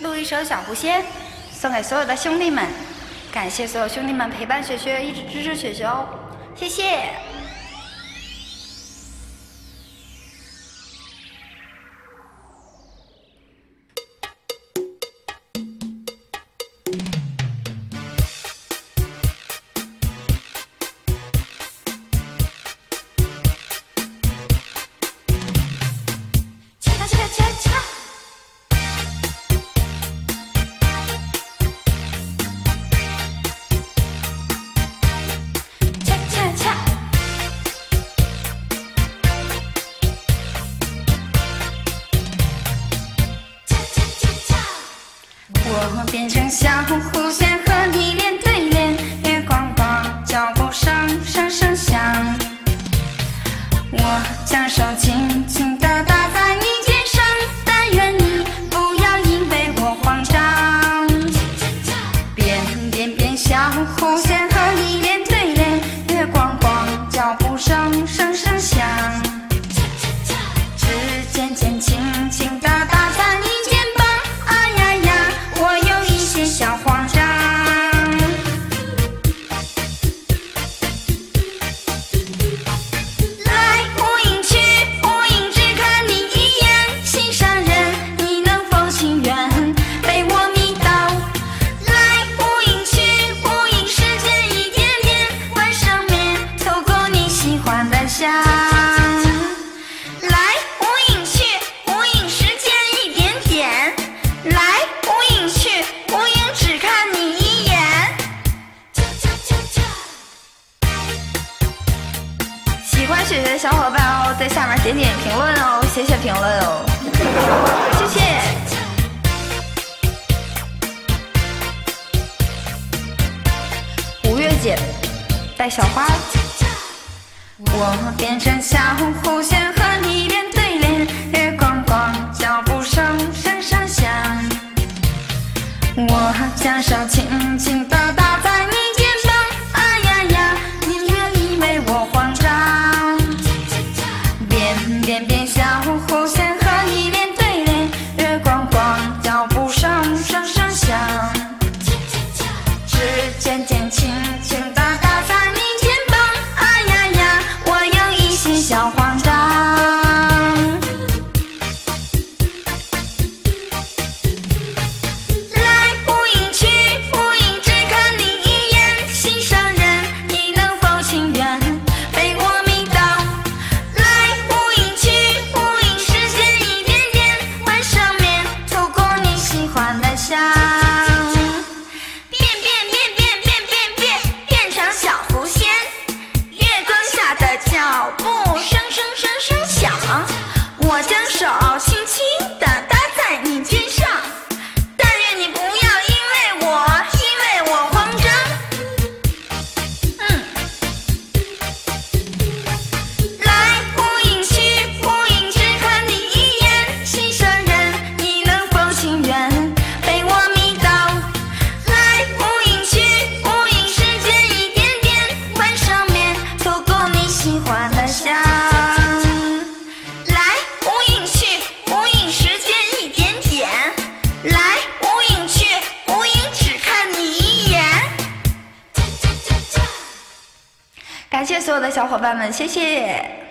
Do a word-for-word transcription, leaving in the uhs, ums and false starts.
录一首《小狐仙》，送给所有的兄弟们。感谢所有兄弟们陪伴雪雪，一直支持雪雪哦，谢谢。我变成小狐仙，和你脸对脸，月光光，脚步声声声响。我将手轻轻地搭在你肩上，但愿你不要因为我慌张。变变变，小狐仙和你脸对脸，月光光，脚步声声声响。指尖尖轻轻地搭在你肩膀，啊呀呀，我有一些小慌张。来无影去，无影只看你一眼，心上人，你能否情愿被我迷倒？来无影去，无影时间一点点，晚上面透过你喜欢的笑。喜欢雪雪的小伙伴哦，在下面点点评论哦，写写评论哦，谢谢。五月姐带小花，我变成小狐仙，和你脸对脸，月光光，脚步声声声响。我将手轻轻地搭在你肩膀，啊呀呀，你别以为我慌张。变变小狐仙和你脸对脸，月光光，脚步声声声响。指尖尖轻轻地搭在你肩膀，啊呀呀，我有一些小慌张。来无影去，无影只看你一眼，心上人，你能否情愿被我迷倒？变变变变变变变，变成小狐仙，月光下的脚步声声声声响。我将手轻轻地搭在你肩上，但愿你不要因为我因为我慌张。嗯，来无影去，无影只看你一眼，心上人，你能否情愿被我迷倒？来无影去，无影时间一点点，晚上面透过你喜欢的笑。来无影去，无影时间一点点，来无影去，无影只看你一眼。感谢所有的小伙伴们，谢谢。